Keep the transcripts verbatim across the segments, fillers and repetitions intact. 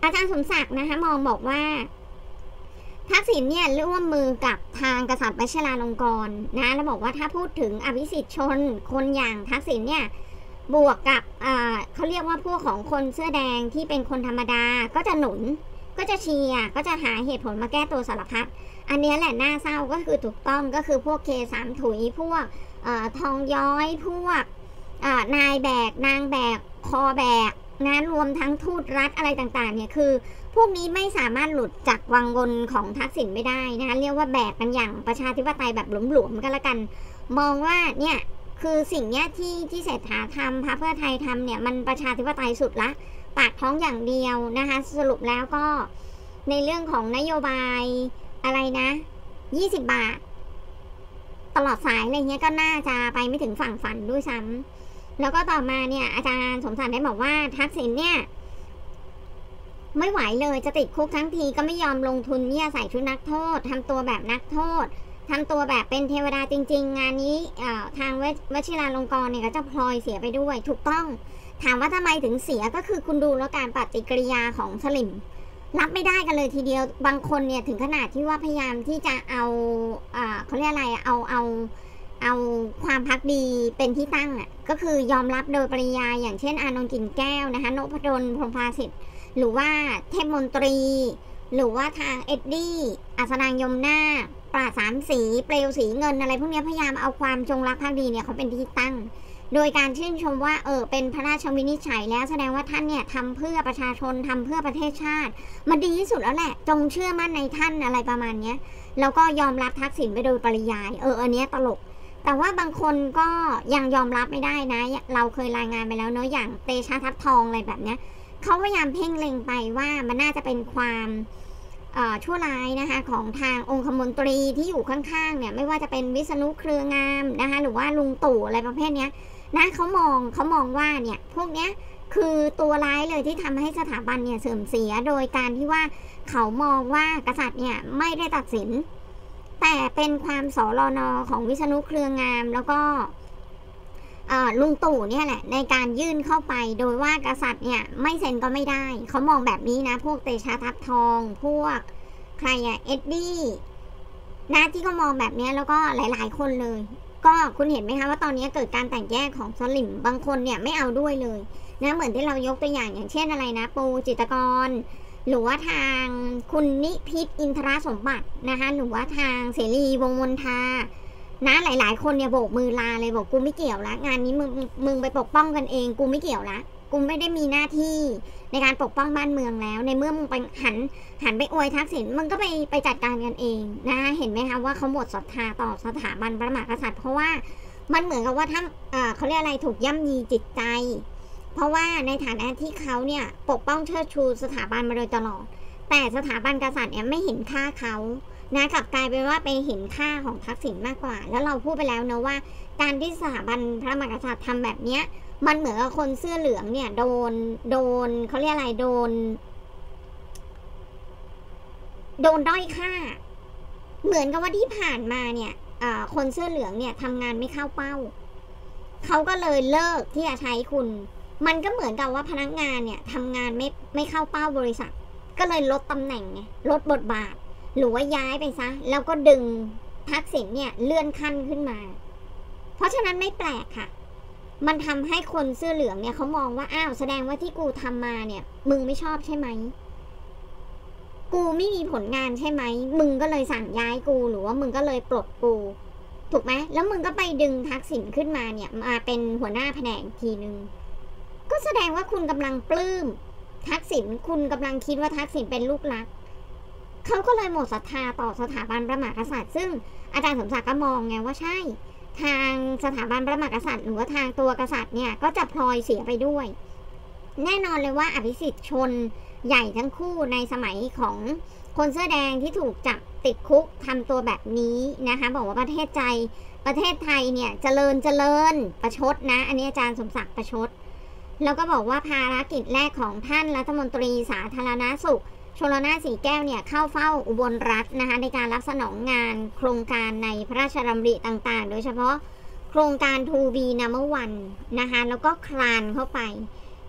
อาจารย์สมศักดิ์นะคะมองบอกว่าทักษิณเนี่ยร่วมมือกับทางกษัตริย์วชิราลงกรณ์นะแล้วบอกว่าถ้าพูดถึงอภิสิทธิชนคนอย่างทักษิณเนี่ยบวกกับเขาเรียกว่าพวกของคนเสื้อแดงที่เป็นคนธรรมดาก็จะหนุนก็จะเชียร์ก็จะหาเหตุผลมาแก้ตัวสารพัดอันนี้แหละน่าเศร้าก็คือถูกต้องก็คือพวกเคสามถุยพวกทองย้อยพวกนายแบกนางแบกคอแบกนะรวมทั้งทูตรัฐอะไรต่างๆเนี่ยคือพวกนี้ไม่สามารถหลุดจากวังวนของทักษิณไม่ได้นะคะเรียกว่าแบกกันอย่างประชาธิปไตยแบบหลวมๆกันละกันมองว่าเนี่ยคือสิ่งเนี้ยที่ที่เศรษฐาทำพรรคเพื่อไทยทำเนี่ยมันประชาธิปไตยสุดละปากท้องอย่างเดียวนะคะสรุปแล้วก็ในเรื่องของนโยบายอะไรนะยี่สิบบาทตลอดสายอะไรเงี้ยก็น่าจะไปไม่ถึงฝั่งฝันด้วยซ้ำแล้วก็ต่อมาเนี่ยอาจารย์สมศักดิ์ได้บอกว่าทักษิณเนี่ยไม่ไหวเลยจะติดคุกทั้งทีก็ไม่ยอมลงทุนเนี่ยใส่ชุดนักโทษทำตัวแบบนักโทษทำตัวแบบเป็นเทวดาจริงๆงานนี้ทางวชิราลงกรณ์เนี่ยก็จะพลอยเสียไปด้วยถูกต้องถามว่าทำไมถึงเสียก็คือคุณดูแล้วการปฏิกิริยาของสลิมรับไม่ได้กันเลยทีเดียวบางคนเนี่ยถึงขนาดที่ว่าพยายามที่จะเอาเขาเรียกอะไรเอาเอาเอาความภักดีเป็นที่ตั้งอ่ะก็คือยอมรับโดยปริยายอย่างเช่นอานนท์กลิ่นแก้วนะคะนพดลพรหมภาสิทธิ์หรือว่าเทพมนตรีหรือว่าทางเอ็ดดี้อัศนางยมนาปราดสามสีเปลวสีเงินอะไรพวกนี้พยายามเอาความจงรักภักดีเนี่ยเขาเป็นที่ตั้งโดยการชื่นชมว่าเออเป็นพระราชวินิจฉัยแล้วแสดงว่าท่านเนี่ยทำเพื่อประชาชนทำเพื่อประเทศชาติมันดีที่สุดแล้วแหละจงเชื่อมั่นในท่านอะไรประมาณนี้แล้วก็ยอมรับทักษิณไปโดยปริยายเอออันนี้ตลกแต่ว่าบางคนก็ยังยอมรับไม่ได้นะเราเคยรายงานไปแล้วเนอะอย่างเตชะทัพทองอะไรแบบเนี้ยเขาพยายามเพ่งเล็งไปว่ามันน่าจะเป็นความชั่วร้ายนะคะของทางองคมนตรีที่อยู่ข้างๆเนี่ยไม่ว่าจะเป็นวิษณุเครืองามนะคะหรือว่าลุงตู่อะไรประเภทนี้นะเขามองเขามองว่าเนี่ยพวกเนี้ยคือตัวร้ายเลยที่ทำให้สถาบันเนี่ยเสื่อมเสียโดยการที่ว่าเขามองว่ากษัตริย์เนี่ยไม่ได้ตัดสินแต่เป็นความสรนของวิษณุเครืองามแล้วก็ลุงตู่เนี่ยแหละในการยื่นเข้าไปโดยว่ากษัตริย์เนี่ยไม่เซ็นก็ไม่ได้เขามองแบบนี้นะพวกเตชะทัพทองพวกใครอะเอ็ดดี้นะที่เขามองแบบนี้แล้วก็หลายๆคนเลยก็คุณเห็นไหมคะว่าตอนนี้เกิดการแตกแยกของสลิมบางคนเนี่ยไม่เอาด้วยเลยนะเหมือนที่เรายกตัวอย่างอย่างเช่นอะไรนะปูจิตรกรหรือว่าทางคุณนิพิษอินทรสมบัตินะคะหรือว่าทางเสรีวงศ์มนทานะหลายๆคนเนี่ยโบกมือลาเลยบอกกูไม่เกี่ยวละงานนี้มึงมึงไปปกป้องกันเองกูไม่เกี่ยวละกูไม่ได้มีหน้าที่ในการปกป้องบ้านเมืองแล้วในเมื่อมึงไปหันหันไปอวยทักษิณมึงก็ไปไปจัดการกันเองนะเห็นไหมคะว่าเขาหมดศรัทธาต่อสถาบันพระมหากษัตริย์เพราะว่ามันเหมือนกับว่าท่านเขาเรียกอะไรถูกย่ำยีจิตใจเพราะว่าในฐานะที่เขาเนี่ยปกป้องเชิดชูสถาบันมาโดยตลอดแต่สถาบันกษัตริย์เนี่ยไม่เห็นค่าเขานะกลับกลายเป็นว่าไปเห็นค่าของทักษิณมากกว่าแล้วเราพูดไปแล้วนะว่าการที่สถาบันพระมหากษัตริย์ทำแบบเนี้ยมันเหมือนกับคนเสื้อเหลืองเนี่ยโดนโดนเขาเรียกอะไรโดนโดนด้อยค่าเหมือนกับว่าที่ผ่านมาเนี่ยคนเสื้อเหลืองเนี่ยทำงานไม่เข้าเป้าเขาก็เลยเลิกที่จะใช้คุณมันก็เหมือนกับว่าพนักงานเนี่ยทำงานไม่ไม่เข้าเป้าบริษัทก็เลยลดตำแหน่งไงลดบทบาทหรือว่าย้ายไปซะแล้วก็ดึงทักษิณเนี่ยเลื่อนขั้นขึ้นมาเพราะฉะนั้นไม่แปลกค่ะมันทำให้คนเสื้อเหลืองเนี่ยเขามองว่าอ้าวแสดงว่าที่กูทำมาเนี่ยมึงไม่ชอบใช่ไหมกูไม่มีผลงานใช่ไหมมึงก็เลยสั่งย้ายกูหรือว่ามึงก็เลยปลดกูถูกไหมแล้วมึงก็ไปดึงทักษิณขึ้นมาเนี่ยมาเป็นหัวหน้าแผนกทีนึงก็แสดงว่าคุณกำลังปลื้มทักษิณคุณกำลังคิดว่าทักษิณเป็นลูกรักเขาก็เลยหมดศรัทธาต่อสถาบันพระมหากษัตริย์ซึ่งอาจารย์สมศักดิ์ก็มองไงว่าใช่ทางสถาบันพระมหากษัตริย์หรือว่าทางตัวกษัตริย์เนี่ยก็จะพลอยเสียไปด้วยแน่นอนเลยว่าอภิสิทธิ์ชนใหญ่ทั้งคู่ในสมัยของคนเสื้อแดงที่ถูกจับติดคุกทำตัวแบบนี้นะคะบอกว่าประเทศใจประเทศไทยเนี่ยเจริญเจริญประชดนะอันนี้อาจารย์สมศักดิ์ประชดแล้วก็บอกว่าภารกิจแรกของท่านรัฐมนตรีสาธารณสุขชลนาสีแก้วเนี่ยเข้าเฝ้าอุบลรัฐนะคะในการรับสนองงานโครงการในพระราชดำริต่างๆโดยเฉพาะโครงการ ทู บี Number วันนะคะแล้วก็คลานเข้าไป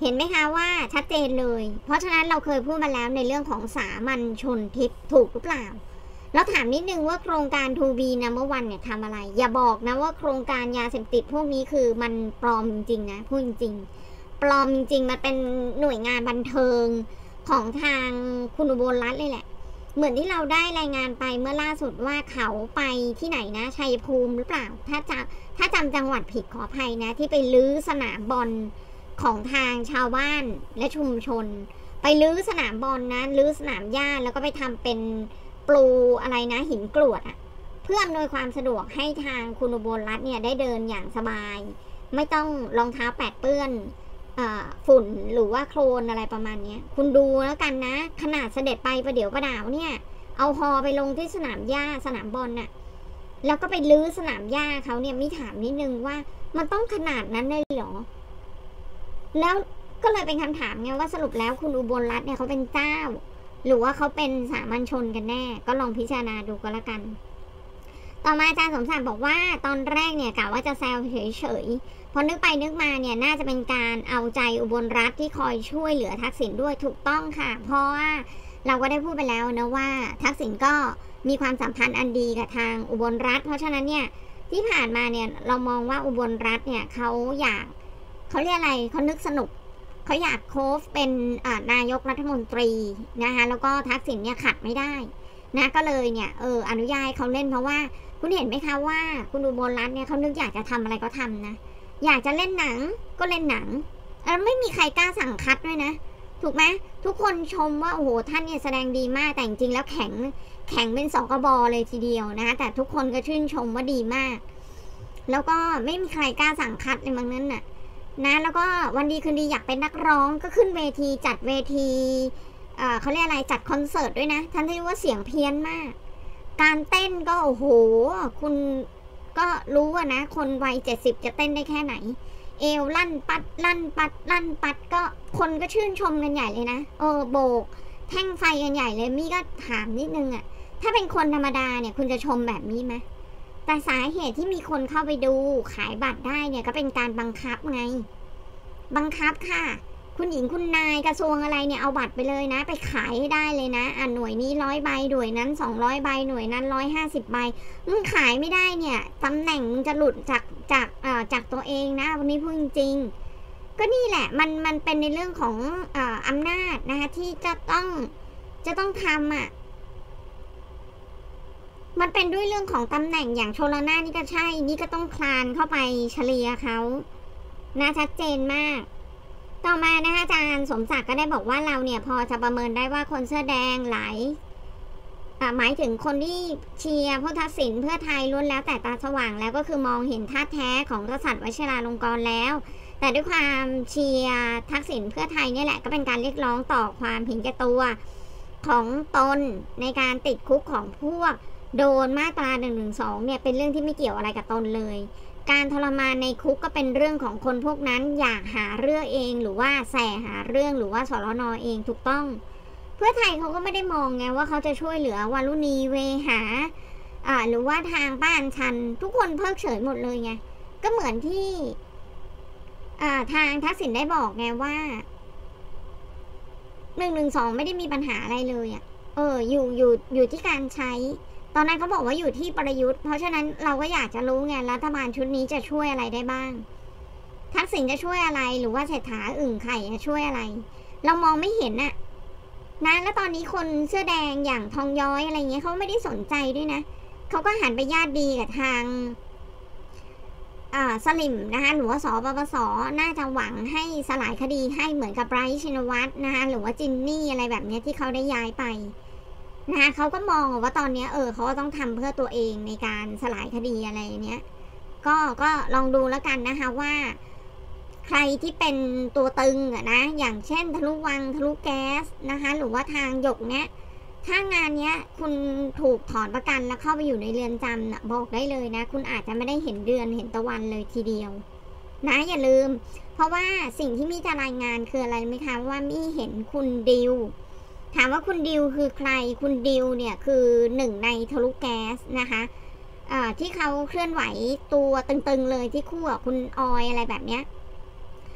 เห็นไหมคะว่าชัดเจนเลยเพราะฉะนั้นเราเคยพูดมาแล้วในเรื่องของสามัญชนทิพย์ถูกหรือเปล่าแล้วถามนิดนึงว่าโครงการ ทู บี Number One เนี่ยทำอะไรอย่าบอกนะว่าโครงการยาเสพติดพวกนี้คือมันปลอมจริงๆนะพูดจริงๆปลอมจริงๆมันเป็นหน่วยงานบันเทิงของทางคุณอุบลรัตน์เลยแหละเหมือนที่เราได้รายงานไปเมื่อล่าสุดว่าเขาไปที่ไหนนะชัยภูมิหรือเปล่าถ้าจำถ้าจำจังหวัดผิดขออภัยนะที่ไปลื้อสนามบอลของทางชาวบ้านและชุมชนไปลื้อสนามบอลนะลื้อสนามหญ้าแล้วก็ไปทำเป็นปลูอะไรนะหินกรวดอะเพื่ออำนวยความสะดวกให้ทางคุณอุบลรัตน์เนี่ยได้เดินอย่างสบายไม่ต้องรองเท้าแปดเปื้อนฝุ่นหรือว่าโคลนอะไรประมาณนี้คุณดูแล้วกันนะขนาดเสด็จไปประเดี๋ยวประดาวเนี่ยเอาฮอไปลงที่สนามหญ้าสนามบอลน่ะแล้วก็ไปลื้อสนามหญ้าเขาเนี่ยมีถามนิดนึงว่ามันต้องขนาดนั้นเลยเหรอแล้วก็เลยเป็นคำถามไงว่าสรุปแล้วคุณอุบลรัตน์เนี่ยเขาเป็นเจ้าหรือว่าเขาเป็นสามัญชนกันแน่ก็ลองพิจารณาดูก็แล้วกันต่อมาอาจารย์สมศักดิ์บอกว่าตอนแรกเนี่ยกะว่าจะแซวเฉยๆพอนึกไปนึกมาเนี่ยน่าจะเป็นการเอาใจอุบลรัตน์ที่คอยช่วยเหลือทักษิณด้วยถูกต้องค่ะเพราะว่าเราก็ได้พูดไปแล้วนะว่าทักษิณก็มีความสัมพันธ์อันดีกับทางอุบลรัตน์เพราะฉะนั้นเนี่ยที่ผ่านมาเนี่ยเรามองว่าอุบลรัตน์เนี่ยเขาอยากเขาเรียกอะไรเขานึกสนุกเขาอยากโค้ชเป็นนายกรัฐมนตรีนะคะแล้วก็ทักษิณเนี่ยขัดไม่ได้นะก็เลยเนี่ยเอออนุญาตเขาเล่นเพราะว่าคุณเห็นไหมคะว่าคุณอุบลรัตน์เนี่ยเขานึกอยากจะทำอะไรก็ทำนะอยากจะเล่นหนังก็เล่นหนังแล้วไม่มีใครกล้าสั่งคัดด้วยนะถูกไหมทุกคนชมว่าโอ้โหท่านเนี่ยแสดงดีมากแต่จริงๆแล้วแข็งแข็งเป็นสองกระบอกเลยทีเดียวนะคะแต่ทุกคนก็ชื่นชมว่าดีมากแล้วก็ไม่มีใครกล้าสั่งคัดในบางนั้นน่ะนะแล้วก็วันดีคืนดีอยากเป็นนักร้องก็ขึ้นเวทีจัดเวทีเอ่อเขาเรียกอะไรจัดคอนเสิร์ตด้วยนะท่านที่ว่าเสียงเพี้ยนมากการเต้นก็โอ้โหคุณก็รู้อะนะคนวัยเจ็ดสิบจะเต้นได้แค่ไหนเอวลั่นปัดลั่นปัดลั่นปัดก็คนก็ชื่นชมกันใหญ่เลยนะเออโบกแท่งไฟกันใหญ่เลยมี่ก็ถามนิดนึงอะถ้าเป็นคนธรรมดาเนี่ยคุณจะชมแบบนี้ไหมแต่สาเหตุที่มีคนเข้าไปดูขายบัตรได้เนี่ยก็เป็นการบังคับไงบังคับค่ะคุณหญิงคุณนายกระทรวงอะไรเนี่ยเอาบัตรไปเลยนะไปขายให้ได้เลยนะอ่ะหน่วยนี้ร้อยใบหน่วยนั้นสองร้อยใบหน่วยนั้นร้อยห้าสิบใบมึงขายไม่ได้เนี่ยตำแหน่งมึงจะหลุดจากจากเอ่อจากตัวเองนะวันนี้พูดจริงๆก็นี่แหละมันมันเป็นในเรื่องของเอ่ออำนาจนะคะที่จะต้องจะต้องทำอ่ะมันเป็นด้วยเรื่องของตำแหน่งอย่างโชลนานี่ก็ใช่นี่ก็ต้องคลานเข้าไปเฉลี่ยเขานะชัดเจนมากต่อมานะคะอาจารย์สมศักดิ์ก็ได้บอกว่าเราเนี่ยพอจะประเมินได้ว่าคนเสื้อแดงหลายหมายถึงคนที่เชียร์พวกทักษิณเพื่อไทยล้วนแล้วแต่ตาสว่างแล้วก็คือมองเห็นท่าแท้ของกษัตริย์วชิราลงกรณ์แล้วแต่ด้วยความเชียร์ทักษิณเพื่อไทยนี่แหละก็เป็นการเรียกร้องต่อความเห็นแก่ตัวของตนในการติดคุกของพวกโดนมาตราหนึ่งหนึ่งสองเนี่ยเป็นเรื่องที่ไม่เกี่ยวอะไรกับตนเลยการทรมานในคุกก็เป็นเรื่องของคนพวกนั้นอยากหาเรื่องเองหรือว่าแสหาเรื่องหรือว่าสรน.เองถูกต้องเพื่อไทยเขาก็ไม่ได้มองไงว่าเขาจะช่วยเหลือวารุณีเวหาอ่าหรือว่าทางบ้านชันทุกคนเพิกเฉยหมดเลยไงก็เหมือนที่อ่าทางทักษิณได้บอกไงว่าหนึ่งหนึ่งสองไม่ได้มีปัญหาอะไรเลยอ่ะเอออยู่อยู่อยู่ที่การใช้ตอนนั้นเขาบอกว่าอยู่ที่ประยุทธ์เพราะฉะนั้นเราก็อยากจะรู้ไงรัฐบาลชุดนี้จะช่วยอะไรได้บ้างทักษิณจะช่วยอะไรหรือว่าเศรษฐาอึ่งไข่จะช่วยอะไรเรามองไม่เห็นน่ะนะแล้วตอนนี้คนเสื้อแดงอย่างทองย้อยอะไรเงี้ยเขาไม่ได้สนใจด้วยนะเขาก็หันไปญาติดีกับทางอ่าสลิมนะคะหรือว่าสปปสน่าจะหวังให้สลายคดีให้เหมือนกับไบรท์ชินวัตรนะคะหรือว่าจินนี่อะไรแบบนี้ที่เขาได้ย้ายไปนะคะเขาก็มองว่าตอนนี้เออเขาก็ต้องทำเพื่อตัวเองในการสลายคดีอะไรเนี้ยก็ก็ลองดูแล้วกันนะคะว่าใครที่เป็นตัวตึงอะนะอย่างเช่นทะลุวังทะลุแก๊สนะคะหรือว่าทางหยกเนี้ยถ้างานเนี้ยคุณถูกถอนประกันแล้วเข้าไปอยู่ในเรือนจำนะบอกได้เลยนะคุณอาจจะไม่ได้เห็นเดือนเห็นตะวันเลยทีเดียวนะอย่าลืมเพราะว่าสิ่งที่มีจะรายงานคืออะไรไหมคะว่ามีเห็นคุณดิวถามว่าคุณดิวคือใครคุณดิวเนี่ยคือหนึ่งในทะลุแก๊สนะคะที่เขาเคลื่อนไหวตัวตึงๆเลยที่คู่กับคุณออยอะไรแบบเนี้ย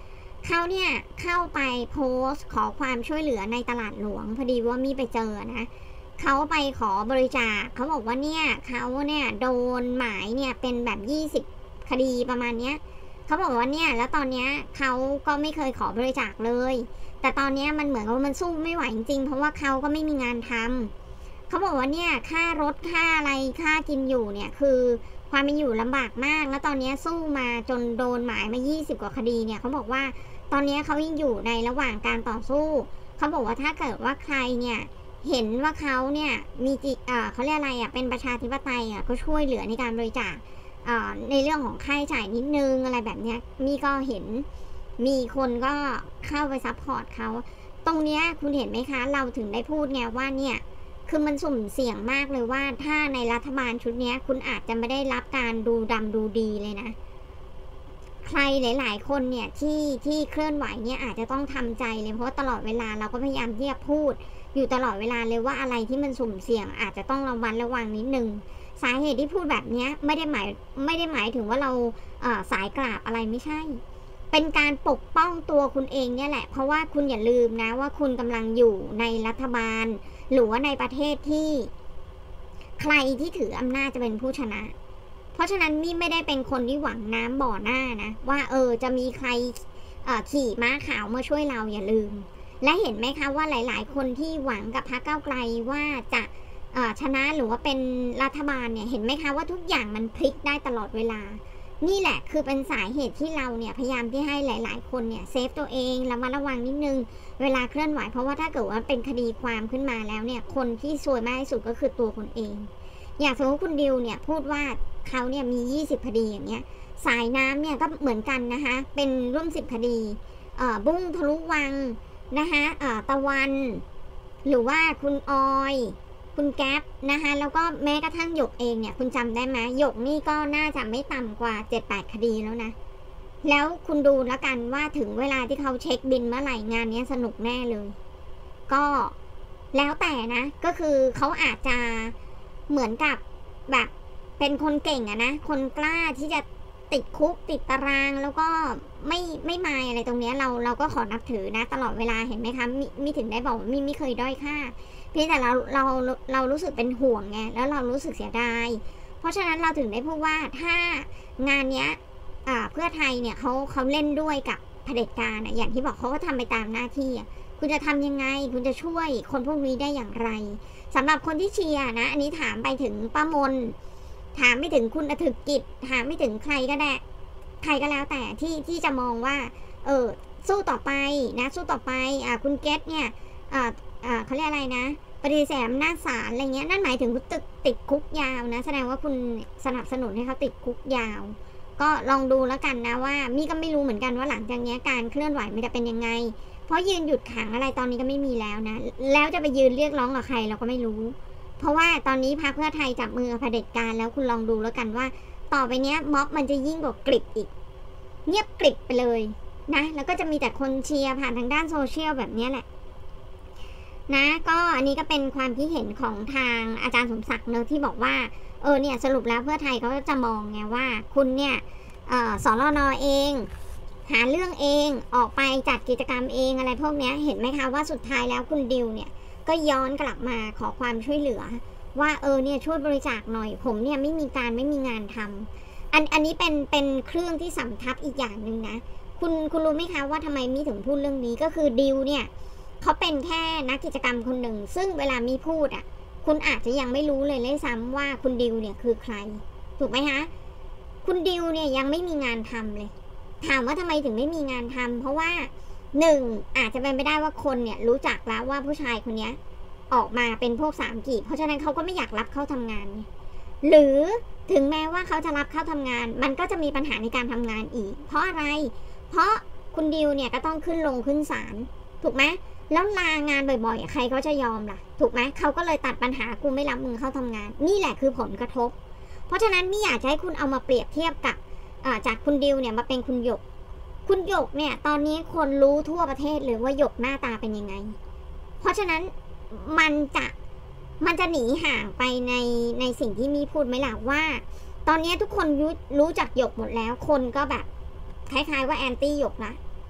เขาเนี่ยเข้าไปโพสต์ขอความช่วยเหลือในตลาดหลวงพอดีว่ามีไปเจอนะเขาไปขอบริจาคเขาบอกว่าเนี่ยเขาเนี่ยโดนหมายเนี่ยเป็นแบบยี่สิบคดีประมาณเนี้ยเขาบอกว่าเนี่ยแล้วตอนเนี้ยเขาก็ไม่เคยขอบริจาคเลยแต่ตอนนี้มันเหมือนกับมันสู้ไม่ไหวจริงๆเพราะว่าเขาก็ไม่มีงานทำเขาบอกว่าเนี่ยค่ารถค่าอะไรค่ากินอยู่เนี่ยคือความเป็นอยู่ลำบากมากแล้วตอนนี้สู้มาจนโดนหมายมายี่สิบกว่าคดีเนี่ยเขาบอกว่าตอนนี้เขายังอยู่ในระหว่างการต่อสู้เขาบอกว่าถ้าเกิดว่าใครเนี่ยเห็นว่าเขาเนี่ยมีจิเอ่อเขาเรียกอะไรอ่ะเป็นประชาธิปไตยอ่ะก็ช่วยเหลือในการบริจาคในเรื่องของค่าใช้จ่ายนิดนึงอะไรแบบเนี้ยมีก็เห็นมีคนก็เข้าไปซัพพอร์ตเขาตรงเนี้ยคุณเห็นไหมคะเราถึงได้พูดไงว่าเนี่ยคือมันสุ่มเสี่ยงมากเลยว่าถ้าในรัฐบาลชุดนี้คุณอาจจะไม่ได้รับการดูดำดูดีเลยนะใครหลายๆคนเนี่ยที่ที่เคลื่อนไหวเนี่ยอาจจะต้องทำใจเลยเพราะตลอดเวลาเราก็พยายามที่จะพูดอยู่ตลอดเวลาเลยว่าอะไรที่มันสุ่มเสี่ยงอาจจะต้องระวังระวังนิดนึงสาเหตุที่พูดแบบนี้ไม่ได้หมายไม่ได้หมายถึงว่าเราเอ่อสายกราบอะไรไม่ใช่เป็นการปกป้องตัวคุณเองเนี่ยแหละเพราะว่าคุณอย่าลืมนะว่าคุณกำลังอยู่ในรัฐบาลหรือว่าในประเทศที่ใครที่ถืออำนาจจะเป็นผู้ชนะเพราะฉะนั้นมี่ไม่ได้เป็นคนที่หวังน้ำบ่อหน้านะว่าเออจะมีใครขี่ม้าขาวมาช่วยเราอย่าลืมและเห็นไหมคะว่าหลายๆคนที่หวังกับพรรคก้าวไกลว่าจะชนะหรือว่าเป็นรัฐบาลเนี่ยเห็นไหมคะว่าทุกอย่างมันพลิกได้ตลอดเวลานี่แหละคือเป็นสาเหตุที่เราเนี่ยพยายามที่ให้หลายๆคนเนี่ยเซฟตัวเองระมัดระวังนิดนึงเวลาเคลื่อนไหวเพราะว่าถ้าเกิดว่าเป็นคดีความขึ้นมาแล้วเนี่ยคนที่ซวยมากที่สุดก็คือตัวคนเองอย่างสมมติคุณดิวเนี่ยพูดว่าเขาเนี่ยมียี่สิบคดีอย่างเงี้ยสายน้ำเนี่ยก็เหมือนกันนะคะเป็นร่วมสิบคดีเอ่อบุ้งทะลุวังนะคะเอ่อตะวันหรือว่าคุณออยคุณแก๊ปนะคะแล้วก็แม้กระทั่งหยกเองเนี่ยคุณจำได้ไหมหยกนี่ก็น่าจะไม่ต่ำกว่า เจ็ดแปด คดีแล้วนะแล้วคุณดูแล้วกันว่าถึงเวลาที่เขาเช็คบินเมื่อไหร่งานนี้สนุกแน่เลยก็แล้วแต่นะก็คือเขาอาจจะเหมือนกับแบบเป็นคนเก่งอะนะคนกล้าที่จะติดคุกติดตารางแล้วก็ไม่ไม่มายอะไรตรงนี้เราเราก็ขอนับถือนะตลอดเวลาเห็นไหมคะมิมิถึงได้บอกว่ามิไม่เคยด้อยค่าเพียงแต่เราเราเรารู้สึกเป็นห่วงไงแล้วเรารู้สึกเสียดายเพราะฉะนั้นเราถึงได้พูดว่าถ้างานเนี้ยเพื่อไทยเนี่ยเขาเขาเล่นด้วยกับเผด็จการอะอย่างที่บอกเขาก็ทำไปตามหน้าที่คุณจะทำยังไงคุณจะช่วยคนพวกนี้ได้อย่างไรสำหรับคนที่เชียร์นะอันนี้ถามไปถึงป้ามนถามไม่ถึงคุณอถึกกิจถามไม่ถึงใครก็ได้ใครก็แล้วแต่ที่ที่จะมองว่าเออสู้ต่อไปนะสู้ต่อไปอ่าคุณเกตเนี่ยอ่าอ่าเขาเรียกอะไรนะปฏิเสธอำนาจศาลอะไรเงี้ยนั่นหมายถึงติดติดคุกยาวนะแสดงว่าคุณสนับสนุนให้เขาติดคุกยาวก็ลองดูแล้วกันนะว่ามี่ก็ไม่รู้เหมือนกันว่าหลังจากนี้การเคลื่อนไหวมันจะเป็นยังไงเพราะยืนหยุดขังอะไรตอนนี้ก็ไม่มีแล้วนะแล้วจะไปยืนเรียกร้องกับใครเราก็ไม่รู้เพราะว่าตอนนี้พรรคเพื่อไทยจับมือเผด็จการแล้วคุณลองดูแล้วกันว่าต่อไปเนี้ยม็อบมันจะยิ่งกว่ากริบอีกเงียบกริบไปเลยนะแล้วก็จะมีแต่คนเชียร์ผ่านทางด้านโซเชียลแบบนี้แหละนะก็อันนี้ก็เป็นความคิดเห็นของทางอาจารย์สมศักดิ์เนอะที่บอกว่าเออเนี่ยสรุปแล้วเพื่อไทยเขาจะมองไงว่าคุณเนี่ยสรน.เองหาเรื่องเองออกไปจัดกิจกรรมเองอะไรพวกนี้เห็นไหมคะว่าสุดท้ายแล้วคุณดิวเนี่ยก็ย้อนกลับมาขอความช่วยเหลือว่าเออเนี่ยช่วยบริจาคหน่อยผมเนี่ยไม่มีการไม่มีงานทำอันอันนี้เป็นเป็นเครื่องที่สำทับอีกอย่างหนึ่งนะคุณคุณรู้ไหมคะว่าทำไมมีถึงพูดเรื่องนี้ก็คือดิวเนี่ยเขาเป็นแค่นักกิจกรรมคนหนึ่งซึ่งเวลามีพูดอ่ะคุณอาจจะยังไม่รู้เลยเลยซ้ำว่าคุณดิวเนี่ยคือใครถูกไหมคะคุณดิวเนี่ยยังไม่มีงานทำเลยถามว่าทำไมถึงไม่มีงานทำเพราะว่าหนึ่งอาจจะเป็นไปได้ว่าคนเนี่ยรู้จักแล้วว่าผู้ชายคนนี้ออกมาเป็นพวกสามกีบเพราะฉะนั้นเขาก็ไม่อยากรับเข้าทำงานหรือถึงแม้ว่าเขาจะรับเข้าทำงานมันก็จะมีปัญหาในการทำงานอีกเพราะอะไรเพราะคุณดิวเนี่ยก็ต้องขึ้นลงขึ้นศาลถูกไหมแล้วลางานบ่อยๆใครก็จะยอมล่ะถูกไหมเขาก็เลยตัดปัญหากูไม่รับมึงเข้าทำงานนี่แหละคือผลกระทบเพราะฉะนั้นไม่อยากจะให้คุณเอามาเปรียบเทียบกับจากคุณดิวเนี่ยมาเป็นคุณหยกคุณหยกเนี่ยตอนนี้คนรู้ทั่วประเทศเลยว่าหยกหน้าตาเป็นยังไงเพราะฉะนั้นมันจะมันจะหนีห่างไปในในสิ่งที่มีพูดไหมล่ะว่าตอนนี้ทุกคนรู้รู้จักหยกหมดแล้วคนก็แบบคล้ายๆว่าแอนตี้หยกนะ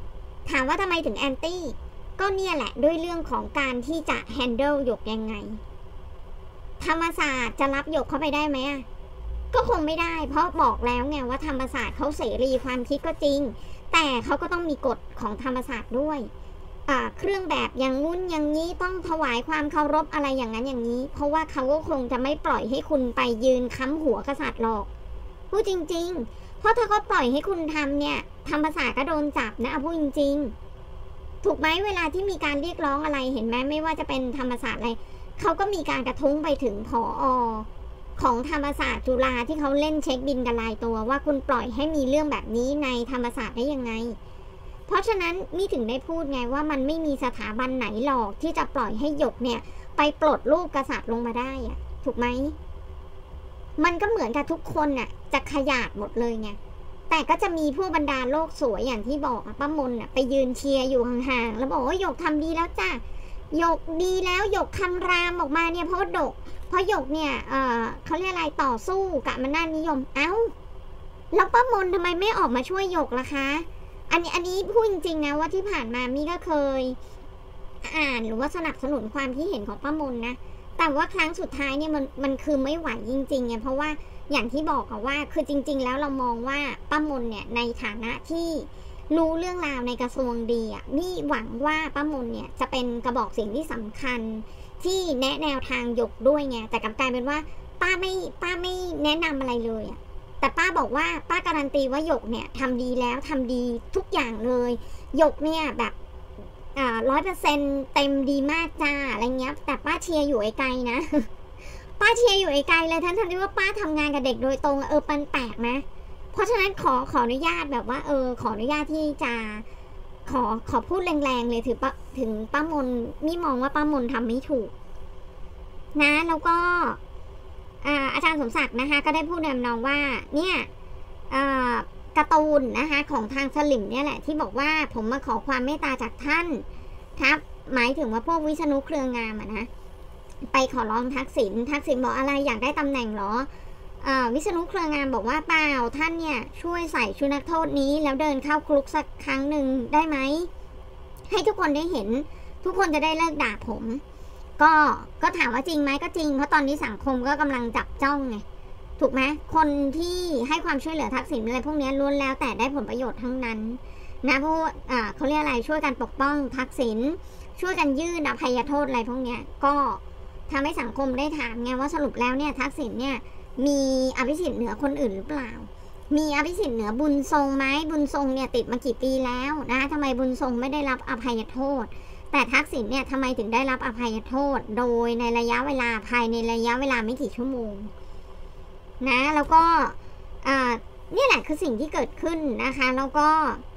ถามว่าทำไมถึงแอนตี้ก็เนี่ยแหละด้วยเรื่องของการที่จะแฮนเดิลหยกยังไงธรรมศาสตร์จะรับหยกเข้าไปได้ไหมอ่ะก็คงไม่ได้เพราะบอกแล้วไงว่าธรรมศาสตร์เขาเสรีความคิดก็จริงแต่เขาก็ต้องมีกฎของธรรมศาสตร์ด้วยอ่าเครื่องแบบอย่างงุ้นอย่างนี้ต้องถวายความเคารพอะไรอย่างนั้นอย่างนี้เพราะว่าเขาก็คงจะไม่ปล่อยให้คุณไปยืนค้ำหัวกษัตริย์หรอกพูดจริงๆเพราะถ้าเขาปล่อยให้คุณทำเนี่ยธรรมศาสตร์ก็โดนจับนะพูดจริงๆถูกไหมเวลาที่มีการเรียกร้องอะไรเห็นไหมไม่ว่าจะเป็นธรรมศาสตร์อะไรเขาก็มีการกระทุ้งไปถึงผอ.ของธรรมศาสตร์จุฬาที่เขาเล่นเช็คบินกันรายตัวว่าคุณปล่อยให้มีเรื่องแบบนี้ในธรรมศาสตร์ได้ยังไงเพราะฉะนั้นนี่ถึงได้พูดไงว่ามันไม่มีสถาบันไหนหรอกที่จะปล่อยให้หยกเนี่ยไปปลดรูปกษัตริย์ลงมาได้อะถูกไหมมันก็เหมือนกับทุกคนน่ะจะขยาดหมดเลยไงแต่ก็จะมีผู้บรรดาโลกสวยอย่างที่บอกป้ามนน่ะไปยืนเชียร์อยู่ห่างๆแล้วบอกว่าหยกทำดีแล้วจ้ะหยกดีแล้วหยกคำรามออกมาเนี่ยเพราะดกเพราะหยกเนี่ยเอ่อเขาเรียกอะไรต่อสู้กับอำนาจนิยมเอ้าแล้วป้ามนทำไมไม่ออกมาช่วยหยกล่ะคะอันนี้อันนี้พูดจริงๆนะว่าที่ผ่านมามี่ก็เคยอ่านหรือว่าสนับสนุนความคิดเห็นของป้ามนนะแต่ว่าครั้งสุดท้ายเนี่ยมันมันคือไม่ไหวจริงๆไงเพราะว่าอย่างที่บอกอะว่าคือจริงๆแล้วเรามองว่าป้ามนเนี่ยในฐานะที่รู้เรื่องราวในกระทรวงดีอะนี่หวังว่าป้ามนเนี่ยจะเป็นกระบอกเสียงที่สำคัญที่แนะแนวทางหยกด้วยไงแต่กลับกลายเป็นว่าป้าไม่ป้าไม่แนะนำอะไรเลยอะแต่ป้าบอกว่าป้าการันตีว่าหยกเนี่ยทำดีแล้วทำดีทุกอย่างเลยหยกเนี่ยแบบอ่าร้อยเปอร์เซ็นต์เต็มดีมากจ้าอะไรเงี้ยแต่ป้าเชียร์อยู่ไกลๆนะ ป้าเชียร์อยู่ไกลๆเลยทั้งๆที่ว่าป้าทำงานกับเด็กโดยตรงเออปันแปลกนะเพราะฉะนั้นขอขออนุญาตแบบว่าเออขออนุญาตที่จะขอขอพูดแรงๆเลยถึงป้าถึงป้ามนมี่มองว่าป้ามนทำไม่ถูกนะแล้วก็อาจารย์สมศักดิ์นะคะก็ได้พูดแนวน้องว่าเนี่ยการ์ตูนนะคะของทางสลิมเนี่ยแหละที่บอกว่าผมมาขอความเมตตาจากท่านครับหมายถึงว่าพวกวิษณุเครืองามอะนะไปขอร้องทักษิณทักษิณบอกอะไรอยากได้ตำแหน่งหรอวิษณุเครืองามบอกว่าเปล่าท่านเนี่ยช่วยใส่ชุดนักโทษนี้แล้วเดินเข้าคุกสักครั้งหนึ่งได้ไหมให้ทุกคนได้เห็นทุกคนจะได้เลิกด่าผมก็ก็ถามว่าจริงไหมก็จริงเพราะตอนนี้สังคมก็กำลังจับจ้องไงถูกไหมคนที่ให้ความช่วยเหลือทักษิณอะไรพวกนี้ล้วนแล้วแต่ได้ผลประโยชน์ทั้งนั้นนะเพราะอ่าเขาเรียกอะไรช่วยกันปกป้องทักษิณช่วยกันยื่นอภัยโทษอะไรพวกนี้ก็ทำให้สังคมได้ถามไงว่าสรุปแล้วเนี่ยทักษิณเนี่ยมีอภิสิทธิ์เหนือคนอื่นหรือเปล่ามีอภิสิทธิ์เหนือบุญทรงไหมบุญทรงเนี่ยติดมากี่ปีแล้วนะทำไมบุญทรงไม่ได้รับอภัยโทษแต่ทักษิณเนี่ยทำไมถึงได้รับอภัยโทษโดยในระยะเวลาภายในระยะเวลาไม่กี่ชั่วโมงนะแล้วก็นี่แหละคือสิ่งที่เกิดขึ้นนะคะแล้วก็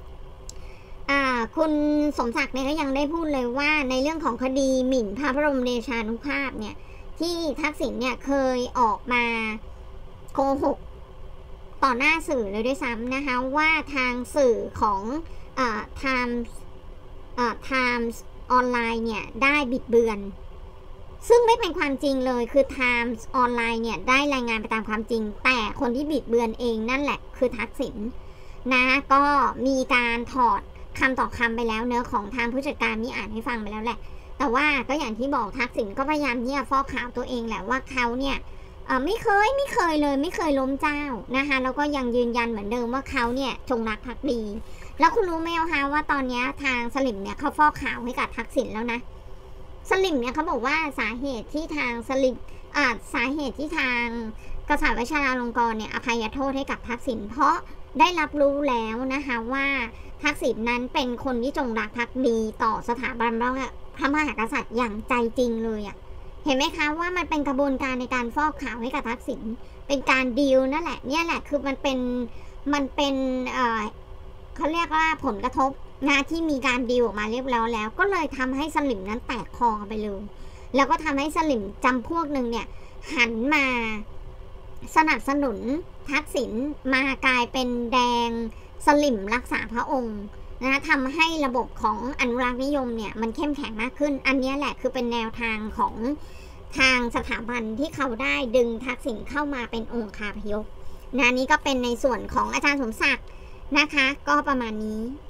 คุณสมศักดิ์เนี่ยก็ยังได้พูดเลยว่าในเรื่องของคดีหมิ่นพระบรมเดชานุภาพเนี่ยที่ทักษิณเนี่ยเคยออกมาโกหกต่อหน้าสื่อเลยด้วยซ้ำนะคะว่าทางสื่อของไทม์ไทม์ออนไลน์เนี่ยได้บิดเบือนซึ่งไม่เป็นความจริงเลยคือ Times ออนไลน์เนี่ยได้รายงานไปตามความจริงแต่คนที่บิดเบือนเองนั่นแหละคือทักษิณนะก็มีการถอดคำต่อคำไปแล้วเนื้อของทางผู้จัดการนี่อ่านให้ฟังไปแล้วแหละแต่ว่าก็อย่างที่บอกทักษิณก็พยายามที่จะฟอกข่าวตัวเองแหละว่าเขาเนี่ยไม่เคยไม่เคยเลยไม่เคยล้มเจ้านะคะแล้วก็ยังยืนยันเหมือนเดิมว่าเขาเนี่ยจงรักภักดีแล้วคุณรู้ไหมคะว่าตอนนี้ทางสลิมเนี่ยเขาฟอกข่าวให้กับทักษิณแล้วนะสลิมเนี่ยเขาบอกว่าสาเหตุที่ทางสลิมอ่าสาเหตุที่ทางกษัตริย์วชิราลงกรณ์เนี่ยอภัยโทษให้กับทักษิณเพราะได้รับรู้แล้วนะคะว่าทักษิณนั้นเป็นคนที่จงรักภักดีต่อสถาบันพระมหากษัตริย์อย่างใจจริงเลยอ่ะเห็นไหมคะว่ามันเป็นกระบวนการในการฟอกข่าวให้กับทักษิณเป็นการดีลนั่นแหละเนี่ยแหละคือมันเป็นมันเป็นเอ่อเขาเรียกว่าผลกระทบงานที่มีการดีลออกมาเรียบร้อยแล้วก็เลยทำให้สลิมนั้นแตกคอไปเลยแล้วก็ทำให้สลิมจำพวกหนึ่งเนี่ยหันมาสนับสนุนทักษิณมากลายเป็นแดงสลิมรักษาพระองค์นะทำให้ระบบของอนุรักษ์นิยมเนี่ยมันเข้มแข็งมากขึ้นอันนี้แหละคือเป็นแนวทางของทางสถาบันที่เขาได้ดึงทักษิณเข้ามาเป็นองค์คาพยพนะนี้ก็เป็นในส่วนของอาจารย์สมศักดิ์นะคะก็ประมาณนี้